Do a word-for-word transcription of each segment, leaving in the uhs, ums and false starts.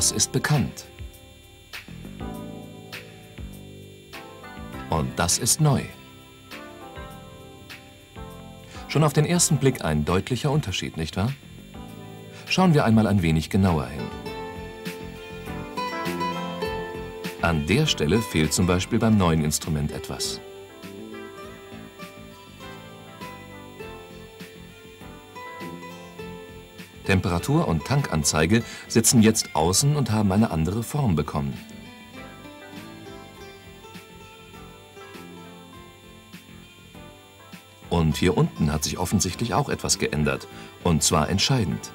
Das ist bekannt. Und das ist neu. Schon auf den ersten Blick ein deutlicher Unterschied, nicht wahr? Schauen wir einmal ein wenig genauer hin. An der Stelle fehlt zum Beispiel beim neuen Instrument etwas. Temperatur und Tankanzeige sitzen jetzt außen und haben eine andere Form bekommen. Und hier unten hat sich offensichtlich auch etwas geändert, und zwar entscheidend.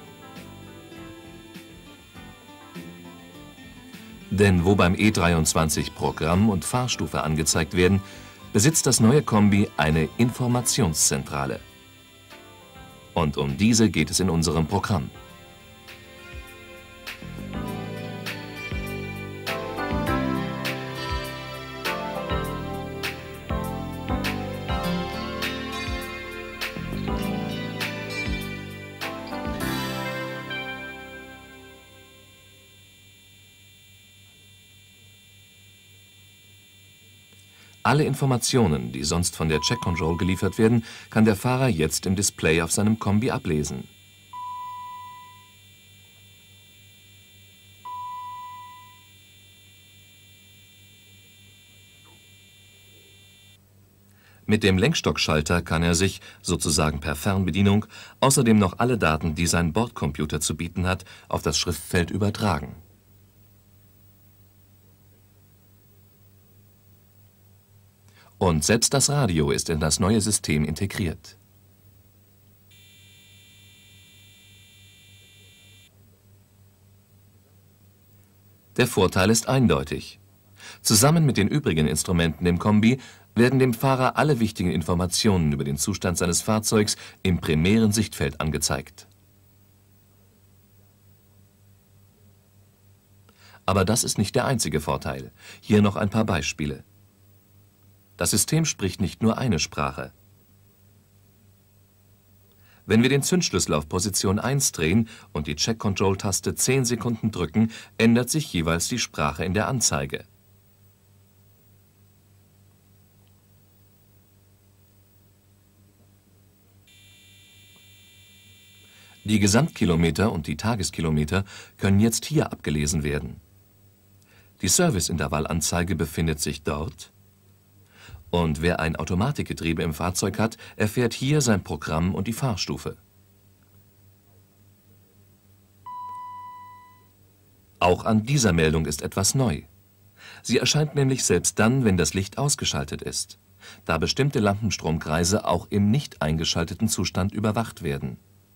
Denn wo beim E dreiundzwanzig Programm und Fahrstufe angezeigt werden, besitzt das neue Kombi eine Informationszentrale. Und um diese geht es in unserem Programm. Alle Informationen, die sonst von der Check Control geliefert werden, kann der Fahrer jetzt im Display auf seinem Kombi ablesen. Mit dem Lenkstockschalter kann er sich, sozusagen per Fernbedienung, außerdem noch alle Daten, die sein Bordcomputer zu bieten hat, auf das Schriftfeld übertragen. Und selbst das Radio ist in das neue System integriert. Der Vorteil ist eindeutig. Zusammen mit den übrigen Instrumenten im Kombi werden dem Fahrer alle wichtigen Informationen über den Zustand seines Fahrzeugs im primären Sichtfeld angezeigt. Aber das ist nicht der einzige Vorteil. Hier noch ein paar Beispiele. Das System spricht nicht nur eine Sprache. Wenn wir den Zündschlüssel auf Position eins drehen und die Check-Control-Taste zehn Sekunden drücken, ändert sich jeweils die Sprache in der Anzeige. Die Gesamtkilometer und die Tageskilometer können jetzt hier abgelesen werden. Die Serviceintervallanzeige befindet sich dort. Und wer ein Automatikgetriebe im Fahrzeug hat, erfährt hier sein Programm und die Fahrstufe. Auch an dieser Meldung ist etwas neu. Sie erscheint nämlich selbst dann, wenn das Licht ausgeschaltet ist, da bestimmte Lampenstromkreise auch im nicht eingeschalteten Zustand überwacht werden.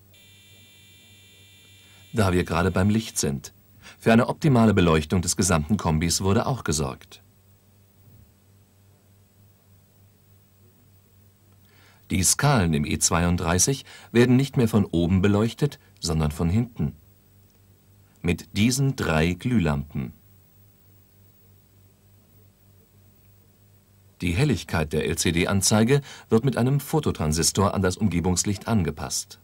Da wir gerade beim Licht sind, für eine optimale Beleuchtung des gesamten Kombis wurde auch gesorgt. Die Skalen im E zweiunddreißig werden nicht mehr von oben beleuchtet, sondern von hinten. Mit diesen drei Glühlampen. Die Helligkeit der L C D-Anzeige wird mit einem Fototransistor an das Umgebungslicht angepasst.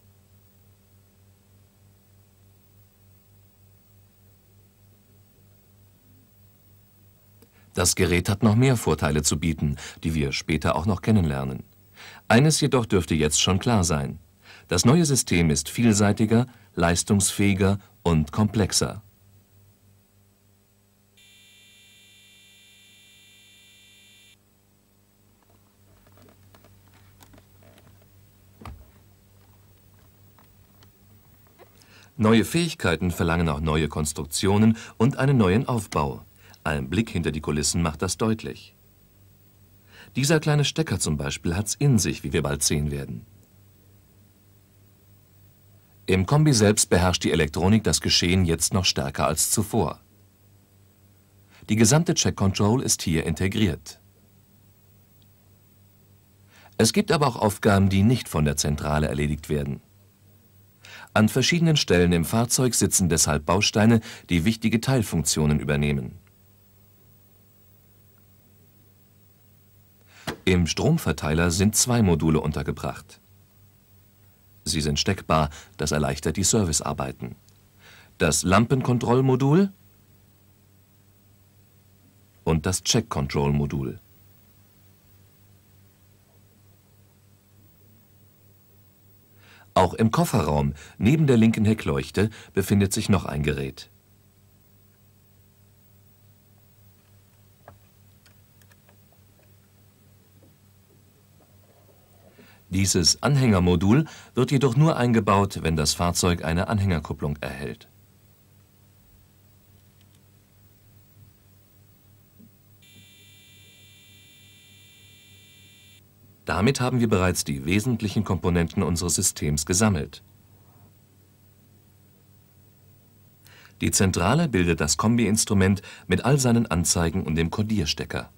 Das Gerät hat noch mehr Vorteile zu bieten, die wir später auch noch kennenlernen. Eines jedoch dürfte jetzt schon klar sein. Das neue System ist vielseitiger, leistungsfähiger und komplexer. Neue Fähigkeiten verlangen auch neue Konstruktionen und einen neuen Aufbau. Ein Blick hinter die Kulissen macht das deutlich. Dieser kleine Stecker zum Beispiel hat's in sich, wie wir bald sehen werden. Im Kombi selbst beherrscht die Elektronik das Geschehen jetzt noch stärker als zuvor. Die gesamte Check Control ist hier integriert. Es gibt aber auch Aufgaben, die nicht von der Zentrale erledigt werden. An verschiedenen Stellen im Fahrzeug sitzen deshalb Bausteine, die wichtige Teilfunktionen übernehmen. Im Stromverteiler sind zwei Module untergebracht. Sie sind steckbar, das erleichtert die Servicearbeiten. das Lampenkontrollmodul und das Check-Control-Modul. Auch im Kofferraum, neben der linken Heckleuchte, befindet sich noch ein Gerät. Dieses Anhängermodul wird jedoch nur eingebaut, wenn das Fahrzeug eine Anhängerkupplung erhält. Damit haben wir bereits die wesentlichen Komponenten unseres Systems gesammelt. Die Zentrale bildet das Kombi-Instrument mit all seinen Anzeigen und dem Kodierstecker.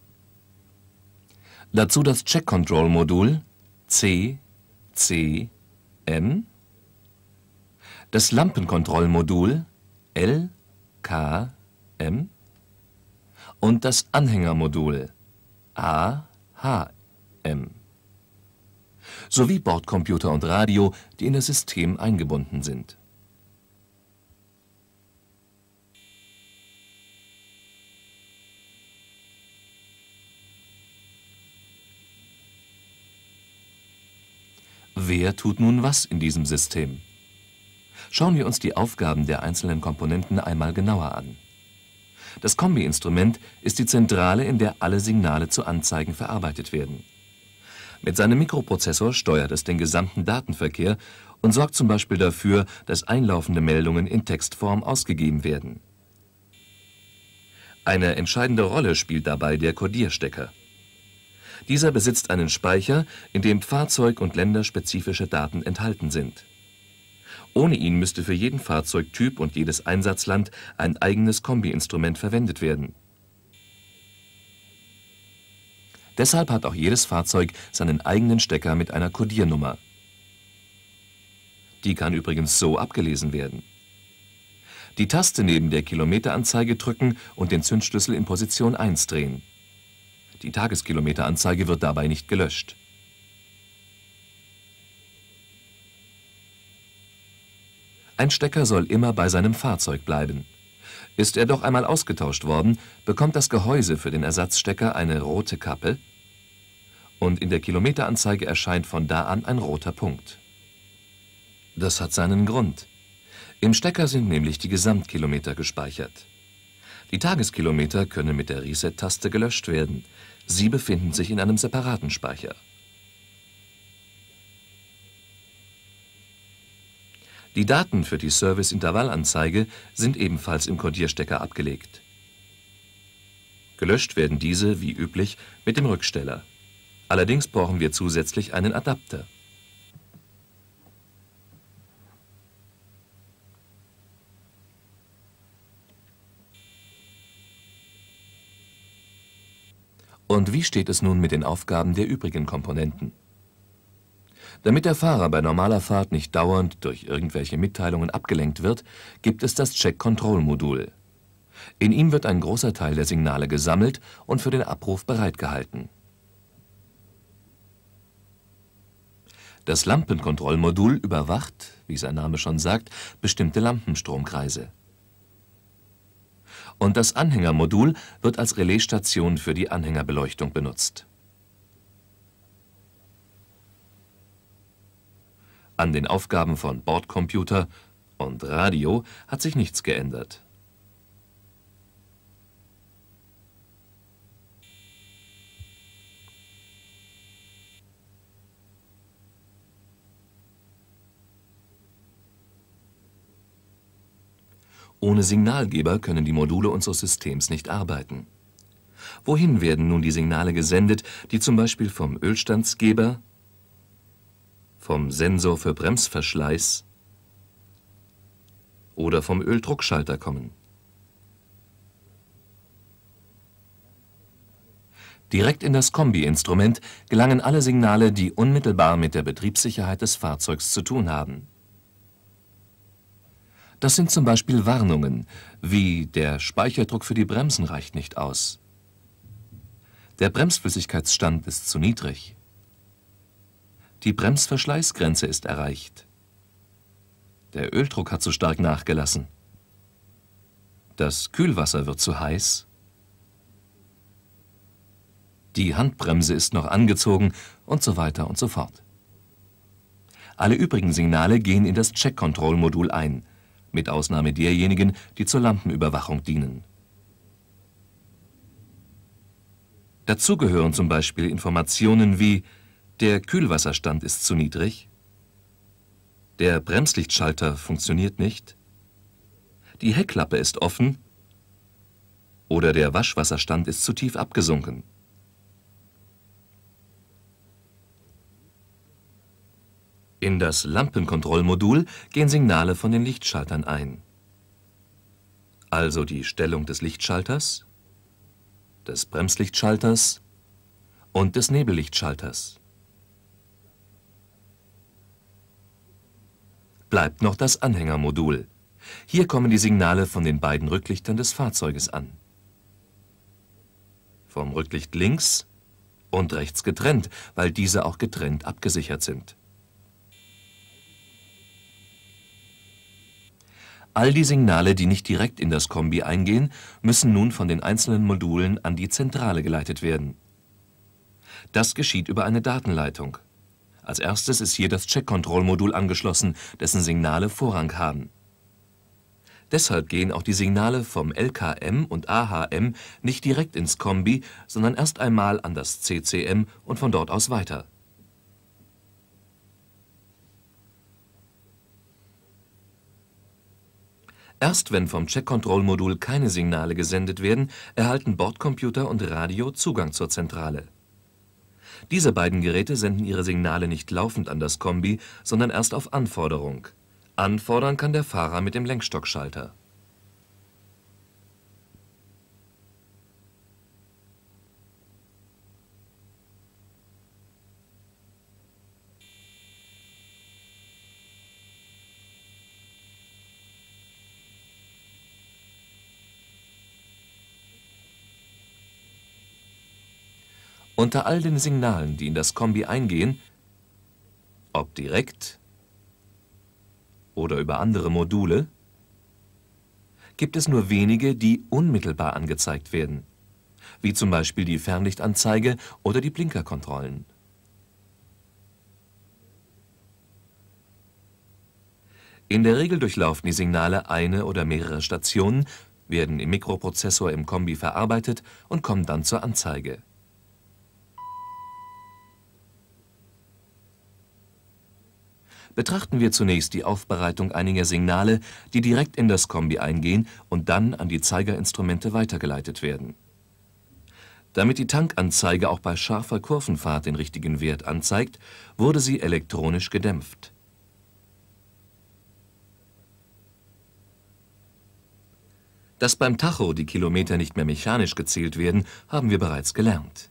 Dazu das Check-Control-Modul C, C, M, das Lampenkontrollmodul L, K, M und das Anhängermodul A, H, M. Sowie Bordcomputer und Radio, die in das System eingebunden sind. Wer tut nun was in diesem System? Schauen wir uns die Aufgaben der einzelnen Komponenten einmal genauer an. Das Kombi-Instrument ist die Zentrale, in der alle Signale zu Anzeigen verarbeitet werden. Mit seinem Mikroprozessor steuert es den gesamten Datenverkehr und sorgt zum Beispiel dafür, dass einlaufende Meldungen in Textform ausgegeben werden. Eine entscheidende Rolle spielt dabei der Kodierstecker. Dieser besitzt einen Speicher, in dem fahrzeug- und länderspezifische Daten enthalten sind. Ohne ihn müsste für jeden Fahrzeugtyp und jedes Einsatzland ein eigenes Kombi-Instrument verwendet werden. Deshalb hat auch jedes Fahrzeug seinen eigenen Stecker mit einer Kodiernummer. Die kann übrigens so abgelesen werden. Die Taste neben der Kilometeranzeige drücken und den Zündschlüssel in Position eins drehen. Die Tageskilometeranzeige wird dabei nicht gelöscht. Ein Stecker soll immer bei seinem Fahrzeug bleiben. Ist er doch einmal ausgetauscht worden, bekommt das Gehäuse für den Ersatzstecker eine rote Kappe und in der Kilometeranzeige erscheint von da an ein roter Punkt. Das hat seinen Grund. Im Stecker sind nämlich die Gesamtkilometer gespeichert. Die Tageskilometer können mit der Reset-Taste gelöscht werden. Sie befinden sich in einem separaten Speicher. Die Daten für die Service-Intervallanzeige sind ebenfalls im Kodierstecker abgelegt. Gelöscht werden diese, wie üblich, mit dem Rücksteller. Allerdings brauchen wir zusätzlich einen Adapter. Und wie steht es nun mit den Aufgaben der übrigen Komponenten? Damit der Fahrer bei normaler Fahrt nicht dauernd durch irgendwelche Mitteilungen abgelenkt wird, gibt es das Check-Control-Modul. In ihm wird ein großer Teil der Signale gesammelt und für den Abruf bereitgehalten. Das Lampenkontrollmodul überwacht, wie sein Name schon sagt, bestimmte Lampenstromkreise. Und das Anhängermodul wird als Relaisstation für die Anhängerbeleuchtung benutzt. An den Aufgaben von Bordcomputer und Radio hat sich nichts geändert. Ohne Signalgeber können die Module unseres Systems nicht arbeiten. Wohin werden nun die Signale gesendet, die zum Beispiel vom Ölstandsgeber, vom Sensor für Bremsverschleiß oder vom Öldruckschalter kommen? Direkt in das Kombi-Instrument gelangen alle Signale, die unmittelbar mit der Betriebssicherheit des Fahrzeugs zu tun haben. Das sind zum Beispiel Warnungen, wie der Speicherdruck für die Bremsen reicht nicht aus. Der Bremsflüssigkeitsstand ist zu niedrig. Die Bremsverschleißgrenze ist erreicht. Der Öldruck hat zu stark nachgelassen. Das Kühlwasser wird zu heiß. Die Handbremse ist noch angezogen und so weiter und so fort. Alle übrigen Signale gehen in das Check-Control-Modul ein, mit Ausnahme derjenigen, die zur Lampenüberwachung dienen. Dazu gehören zum Beispiel Informationen wie: Der Kühlwasserstand ist zu niedrig, der Bremslichtschalter funktioniert nicht, die Heckklappe ist offen oder der Waschwasserstand ist zu tief abgesunken. In das Lampenkontrollmodul gehen Signale von den Lichtschaltern ein. Also die Stellung des Lichtschalters, des Bremslichtschalters und des Nebellichtschalters. Bleibt noch das Anhängermodul. Hier kommen die Signale von den beiden Rücklichtern des Fahrzeuges an. Vom Rücklicht links und rechts getrennt, weil diese auch getrennt abgesichert sind. All die Signale, die nicht direkt in das Kombi eingehen, müssen nun von den einzelnen Modulen an die Zentrale geleitet werden. Das geschieht über eine Datenleitung. Als erstes ist hier das Check-Control-Modul angeschlossen, dessen Signale Vorrang haben. Deshalb gehen auch die Signale vom L K M und A H M nicht direkt ins Kombi, sondern erst einmal an das C C M und von dort aus weiter. Erst wenn vom Check-Control-Modul keine Signale gesendet werden, erhalten Bordcomputer und Radio Zugang zur Zentrale. Diese beiden Geräte senden ihre Signale nicht laufend an das Kombi, sondern erst auf Anforderung. Anfordern kann der Fahrer mit dem Lenkstockschalter. Unter all den Signalen, die in das Kombi eingehen, ob direkt oder über andere Module, gibt es nur wenige, die unmittelbar angezeigt werden, wie zum Beispiel die Fernlichtanzeige oder die Blinkerkontrollen. In der Regel durchlaufen die Signale eine oder mehrere Stationen, werden im Mikroprozessor im Kombi verarbeitet und kommen dann zur Anzeige. Betrachten wir zunächst die Aufbereitung einiger Signale, die direkt in das Kombi eingehen und dann an die Zeigerinstrumente weitergeleitet werden. Damit die Tankanzeige auch bei scharfer Kurvenfahrt den richtigen Wert anzeigt, wurde sie elektronisch gedämpft. Dass beim Tacho die Kilometer nicht mehr mechanisch gezählt werden, haben wir bereits gelernt.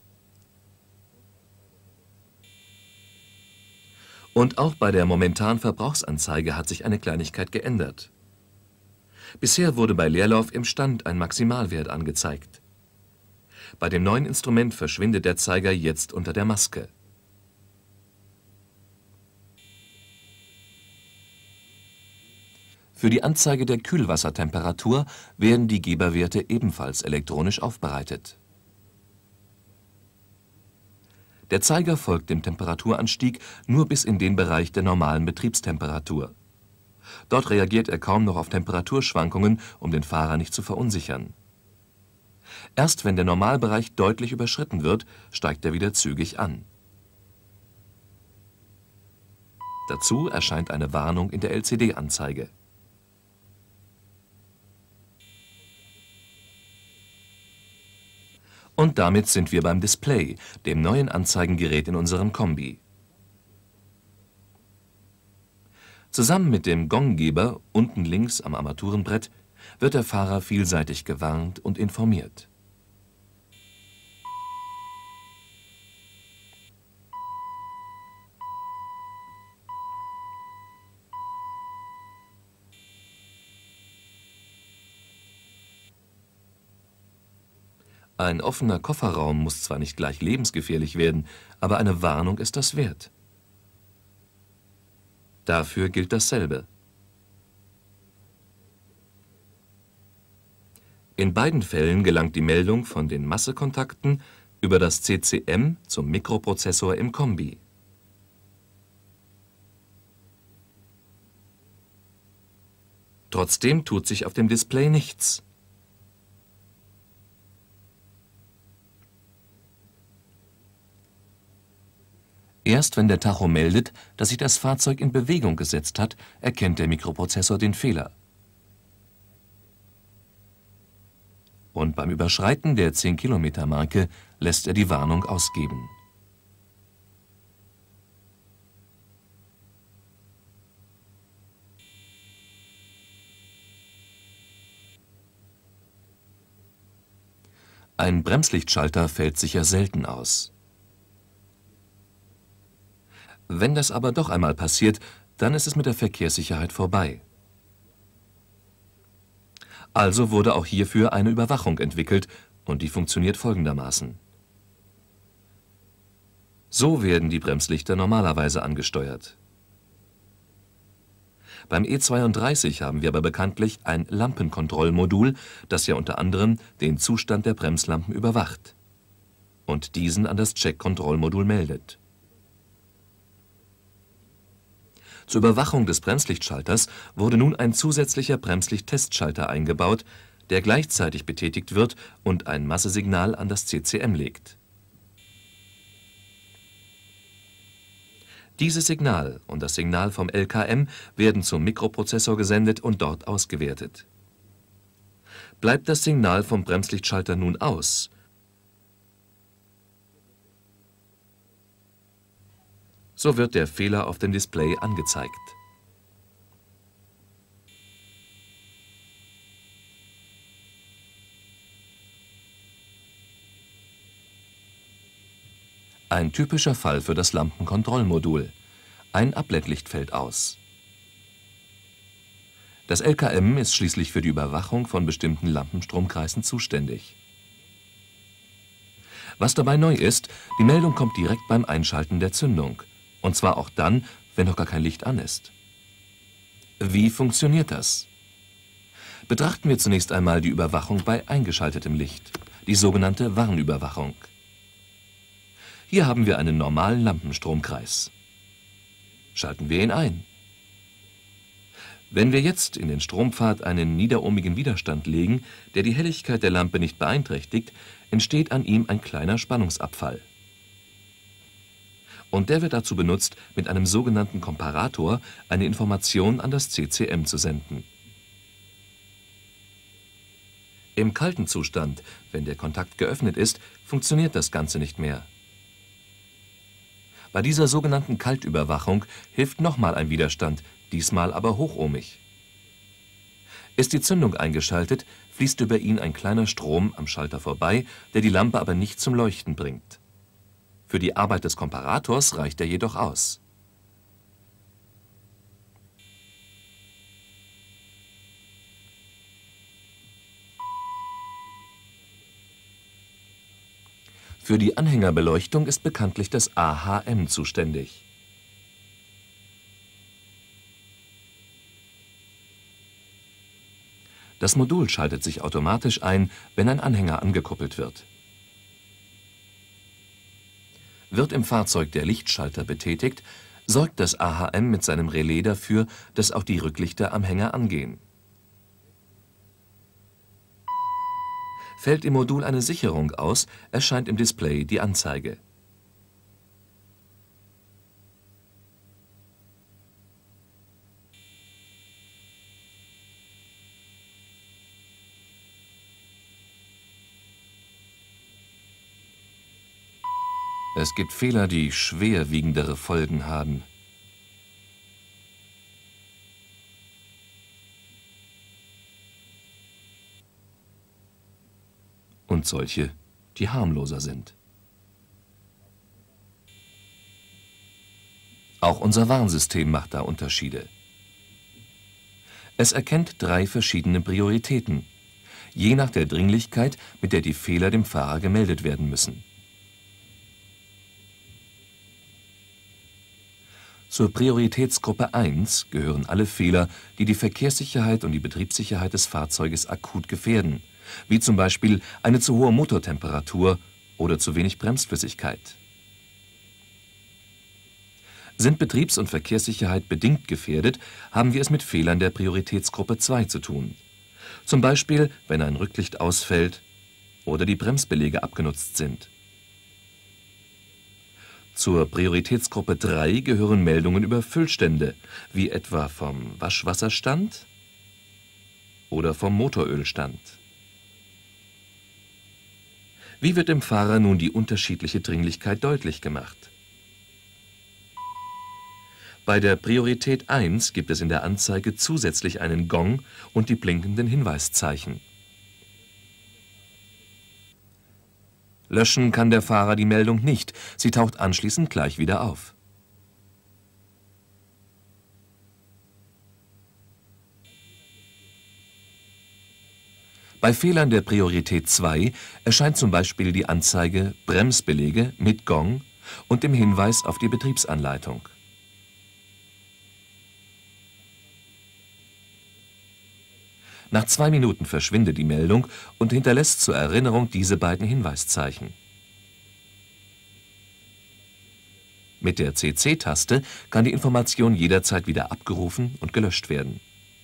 Und auch bei der momentanen Verbrauchsanzeige hat sich eine Kleinigkeit geändert. Bisher wurde bei Leerlauf im Stand ein Maximalwert angezeigt. Bei dem neuen Instrument verschwindet der Zeiger jetzt unter der Maske. Für die Anzeige der Kühlwassertemperatur werden die Geberwerte ebenfalls elektronisch aufbereitet. Der Zeiger folgt dem Temperaturanstieg nur bis in den Bereich der normalen Betriebstemperatur. Dort reagiert er kaum noch auf Temperaturschwankungen, um den Fahrer nicht zu verunsichern. Erst wenn der Normalbereich deutlich überschritten wird, steigt er wieder zügig an. Dazu erscheint eine Warnung in der L C D-Anzeige. Und damit sind wir beim Display, dem neuen Anzeigengerät in unserem Kombi. Zusammen mit dem Gonggeber unten links am Armaturenbrett wird der Fahrer vielseitig gewarnt und informiert. Ein offener Kofferraum muss zwar nicht gleich lebensgefährlich werden, aber eine Warnung ist das wert. Dafür gilt dasselbe. In beiden Fällen gelangt die Meldung von den Massekontakten über das C C M zum Mikroprozessor im Kombi. Trotzdem tut sich auf dem Display nichts. Erst wenn der Tacho meldet, dass sich das Fahrzeug in Bewegung gesetzt hat, erkennt der Mikroprozessor den Fehler. Und beim Überschreiten der zehn Kilometer Marke lässt er die Warnung ausgeben. Ein Bremslichtschalter fällt sicher selten aus. Wenn das aber doch einmal passiert, dann ist es mit der Verkehrssicherheit vorbei. Also wurde auch hierfür eine Überwachung entwickelt und die funktioniert folgendermaßen. So werden die Bremslichter normalerweise angesteuert. Beim E zweiunddreißig haben wir aber bekanntlich ein Lampenkontrollmodul, das ja unter anderem den Zustand der Bremslampen überwacht und diesen an das Check-Kontrollmodul meldet. Zur Überwachung des Bremslichtschalters wurde nun ein zusätzlicher Bremslicht-Testschalter eingebaut, der gleichzeitig betätigt wird und ein Massesignal an das C C M legt. Dieses Signal und das Signal vom L K M werden zum Mikroprozessor gesendet und dort ausgewertet. Bleibt das Signal vom Bremslichtschalter nun aus, so wird der Fehler auf dem Display angezeigt. Ein typischer Fall für das Lampenkontrollmodul. Ein Abblendlicht fällt aus. Das L K M ist schließlich für die Überwachung von bestimmten Lampenstromkreisen zuständig. Was dabei neu ist, die Meldung kommt direkt beim Einschalten der Zündung. Und zwar auch dann, wenn noch gar kein Licht an ist. Wie funktioniert das? Betrachten wir zunächst einmal die Überwachung bei eingeschaltetem Licht, die sogenannte Warnüberwachung. Hier haben wir einen normalen Lampenstromkreis. Schalten wir ihn ein. Wenn wir jetzt in den Strompfad einen niederohmigen Widerstand legen, der die Helligkeit der Lampe nicht beeinträchtigt, entsteht an ihm ein kleiner Spannungsabfall. Und der wird dazu benutzt, mit einem sogenannten Komparator eine Information an das C C M zu senden. Im kalten Zustand, wenn der Kontakt geöffnet ist, funktioniert das Ganze nicht mehr. Bei dieser sogenannten Kaltüberwachung hilft nochmal ein Widerstand, diesmal aber hochohmig. Ist die Zündung eingeschaltet, fließt über ihn ein kleiner Strom am Schalter vorbei, der die Lampe aber nicht zum Leuchten bringt. Für die Arbeit des Komparators reicht er jedoch aus. Für die Anhängerbeleuchtung ist bekanntlich das A H M zuständig. Das Modul schaltet sich automatisch ein, wenn ein Anhänger angekuppelt wird. Wird im Fahrzeug der Lichtschalter betätigt, sorgt das A H M mit seinem Relais dafür, dass auch die Rücklichter am Hänger angehen. Fällt im Modul eine Sicherung aus, erscheint im Display die Anzeige. Es gibt Fehler, die schwerwiegendere Folgen haben. Und solche, die harmloser sind. Auch unser Warnsystem macht da Unterschiede. Es erkennt drei verschiedene Prioritäten, je nach der Dringlichkeit, mit der die Fehler dem Fahrer gemeldet werden müssen. Zur Prioritätsgruppe eins gehören alle Fehler, die die Verkehrssicherheit und die Betriebssicherheit des Fahrzeuges akut gefährden, wie zum Beispiel eine zu hohe Motortemperatur oder zu wenig Bremsflüssigkeit. Sind Betriebs- und Verkehrssicherheit bedingt gefährdet, haben wir es mit Fehlern der Prioritätsgruppe zwei zu tun. Zum Beispiel, wenn ein Rücklicht ausfällt oder die Bremsbeläge abgenutzt sind. Zur Prioritätsgruppe drei gehören Meldungen über Füllstände, wie etwa vom Waschwasserstand oder vom Motorölstand. Wie wird dem Fahrer nun die unterschiedliche Dringlichkeit deutlich gemacht? Bei der Priorität eins gibt es in der Anzeige zusätzlich einen Gong und die blinkenden Hinweiszeichen. Löschen kann der Fahrer die Meldung nicht, sie taucht anschließend gleich wieder auf. Bei Fehlern der Priorität zwei erscheint zum Beispiel die Anzeige Bremsbeläge mit Gong und dem Hinweis auf die Betriebsanleitung. Nach zwei Minuten verschwindet die Meldung und hinterlässt zur Erinnerung diese beiden Hinweiszeichen. Mit der C C-Taste kann die Information jederzeit wieder abgerufen und gelöscht werden.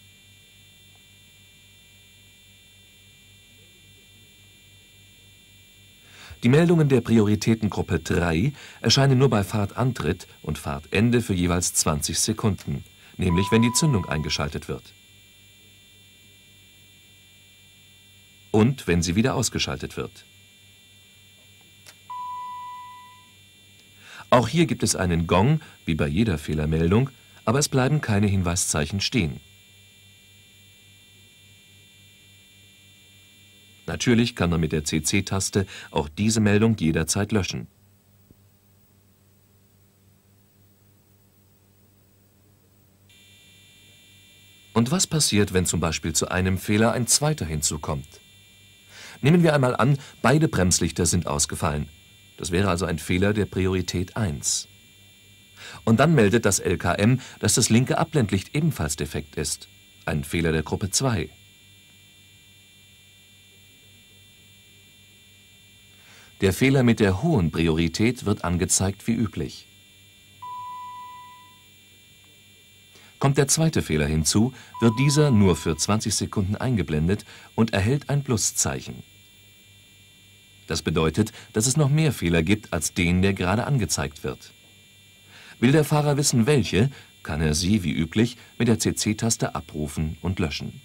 Die Meldungen der Prioritätengruppe drei erscheinen nur bei Fahrtantritt und Fahrtende für jeweils zwanzig Sekunden, nämlich wenn die Zündung eingeschaltet wird. Und wenn sie wieder ausgeschaltet wird. Auch hier gibt es einen Gong, wie bei jeder Fehlermeldung, aber es bleiben keine Hinweiszeichen stehen. Natürlich kann man mit der C C-Taste auch diese Meldung jederzeit löschen. Und was passiert, wenn zum Beispiel zu einem Fehler ein zweiter hinzukommt? Nehmen wir einmal an, beide Bremslichter sind ausgefallen. Das wäre also ein Fehler der Priorität eins. Und dann meldet das L K M, dass das linke Abblendlicht ebenfalls defekt ist. Ein Fehler der Gruppe zwei. Der Fehler mit der hohen Priorität wird angezeigt wie üblich. Kommt der zweite Fehler hinzu, wird dieser nur für zwanzig Sekunden eingeblendet und erhält ein Pluszeichen. Das bedeutet, dass es noch mehr Fehler gibt als den, der gerade angezeigt wird. Will der Fahrer wissen, welche, kann er sie, wie üblich, mit der C C-Taste abrufen und löschen.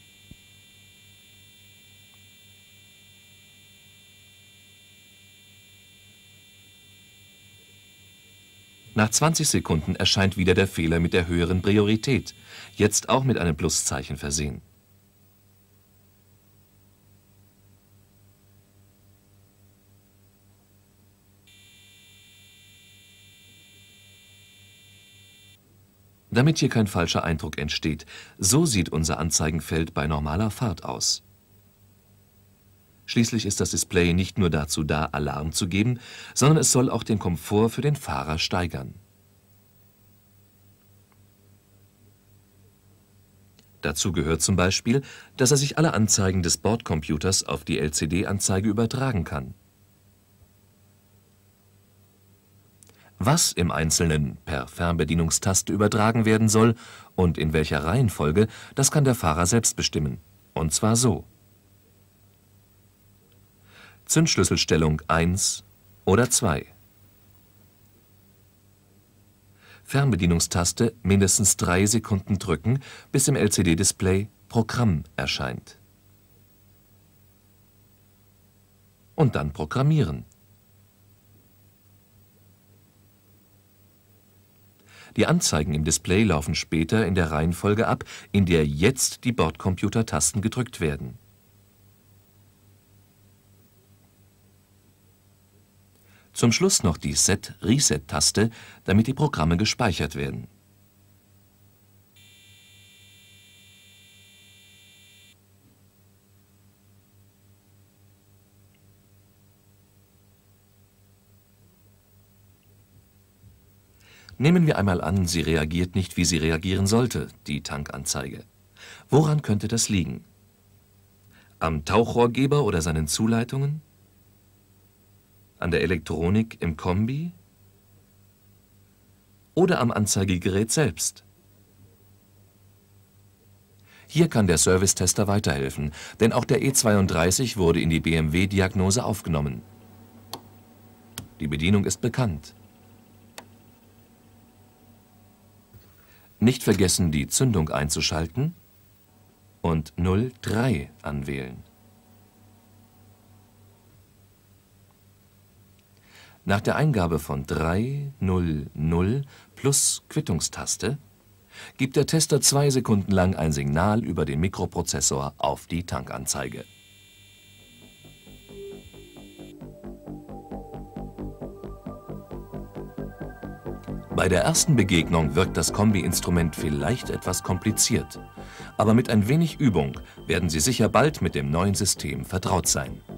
Nach zwanzig Sekunden erscheint wieder der Fehler mit der höheren Priorität, jetzt auch mit einem Pluszeichen versehen. Damit hier kein falscher Eindruck entsteht, so sieht unser Anzeigenfeld bei normaler Fahrt aus. Schließlich ist das Display nicht nur dazu da, Alarm zu geben, sondern es soll auch den Komfort für den Fahrer steigern. Dazu gehört zum Beispiel, dass er sich alle Anzeigen des Bordcomputers auf die L C D-Anzeige übertragen kann. Was im Einzelnen per Fernbedienungstaste übertragen werden soll und in welcher Reihenfolge, das kann der Fahrer selbst bestimmen. Und zwar so: Zündschlüsselstellung eins oder zwei. Fernbedienungstaste mindestens drei Sekunden drücken, bis im L C D-Display Programm erscheint. Und dann programmieren. Die Anzeigen im Display laufen später in der Reihenfolge ab, in der jetzt die Bordcomputer-Tasten gedrückt werden. Zum Schluss noch die Set-Reset-Taste, damit die Programme gespeichert werden. Nehmen wir einmal an, sie reagiert nicht, wie sie reagieren sollte, die Tankanzeige. Woran könnte das liegen? Am Tauchrohrgeber oder seinen Zuleitungen? An der Elektronik im Kombi? Oder am Anzeigegerät selbst? Hier kann der Servicetester weiterhelfen, denn auch der E zweiunddreißig wurde in die B M W-Diagnose aufgenommen. Die Bedienung ist bekannt. Nicht vergessen, die Zündung einzuschalten und null drei anwählen. Nach der Eingabe von drei null null plus Quittungstaste gibt der Tester zwei Sekunden lang ein Signal über den Mikroprozessor auf die Tankanzeige. Bei der ersten Begegnung wirkt das Kombi-Instrument vielleicht etwas kompliziert, aber mit ein wenig Übung werden Sie sicher bald mit dem neuen System vertraut sein.